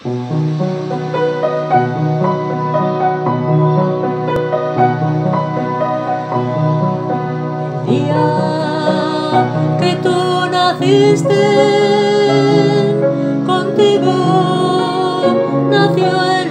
El día que tú naciste, contigo nació el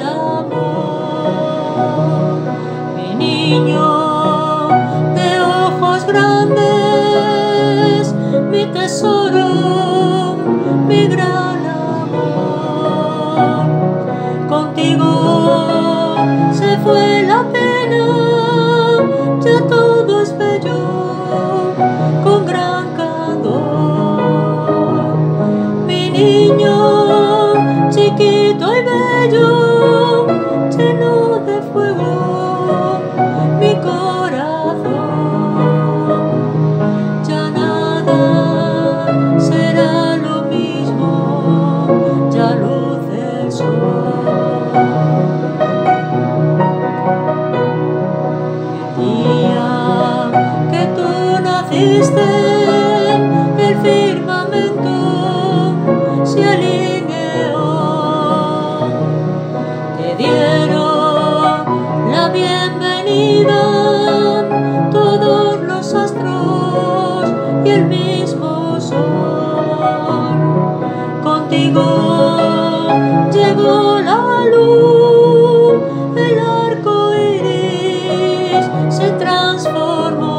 amor. Mi niño de ojos grandes, mi tesoro, mi gran amor. Contigo se fue la pena, ya todo es bello, con gran candor. Mi niño chiquito y bello, lleno de fuego, mi corazón. Ya nada será lo mismo, ya luce el sol. El firmamento se alineó, te dieron la bienvenida todos los astros y el mismo sol. Contigo llegó la luz, el arco iris se transformó.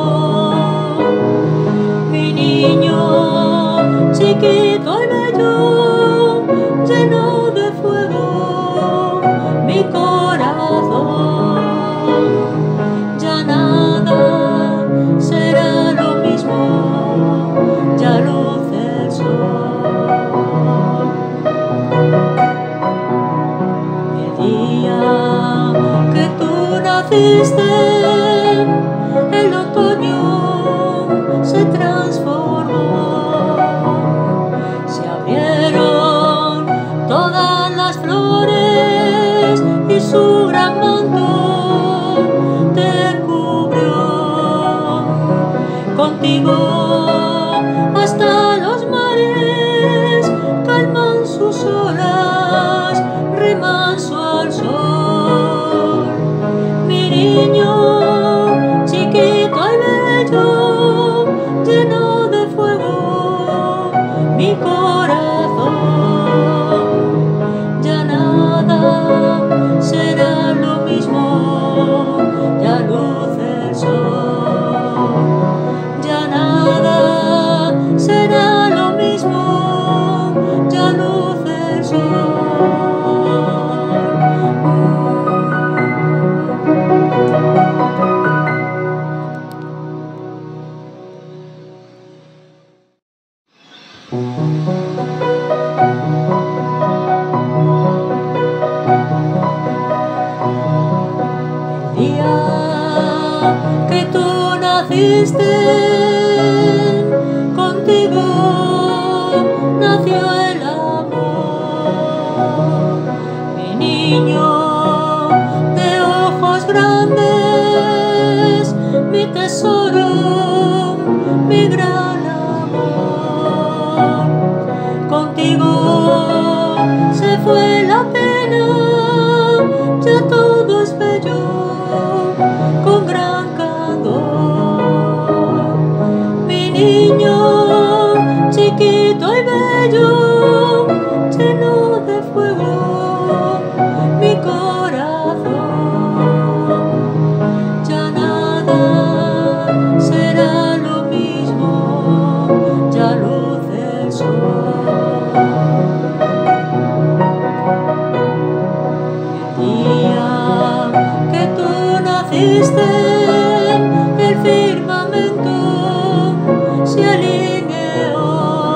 Chiquito y bello, lleno de fuego, mi corazón. Ya nada será lo mismo, ya luce el sol. El día que tú naciste, el otoño se transformó. Todas las flores y su gran manto te cubrió. Contigo hasta los mares calman sus olas, remanso al sol. Mi niño chiquito y bello, lleno de fuego, mi corazón. Será lo mismo, ya luce el sol. Ya nada será lo mismo, ya luce el sol. El día que tú naciste, contigo nació el amor. Mi niño de ojos grandes, mi tesoro, mi gran amor. Contigo se fue la pena, ya todo es bello, con gran candor. Mi niño chiquito y bello, lleno de fuego, mi corazón. Ya nada será lo mismo, ya luce el sol. El firmamento se alineó,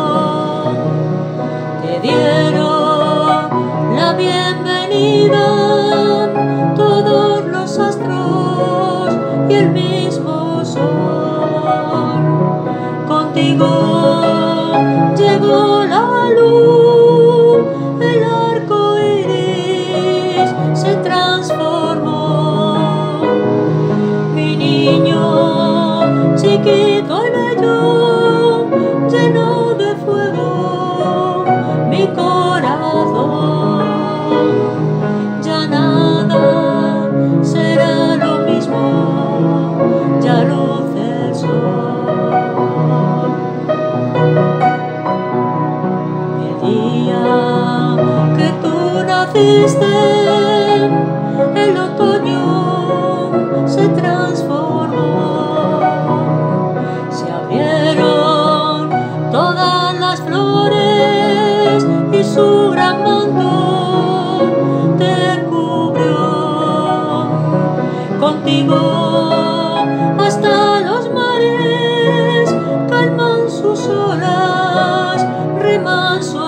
te dieron la bienvenida todos los astros y el mismo sol. Contigo llegó la luz, el arco iris se transformó. Chiquito y bello, lleno de fuego, mi corazón. naciste, el otoño se transformó. Se abrieron todas las flores y su gran manto te cubrió. Contigo hasta los mares calman sus olas, reman sus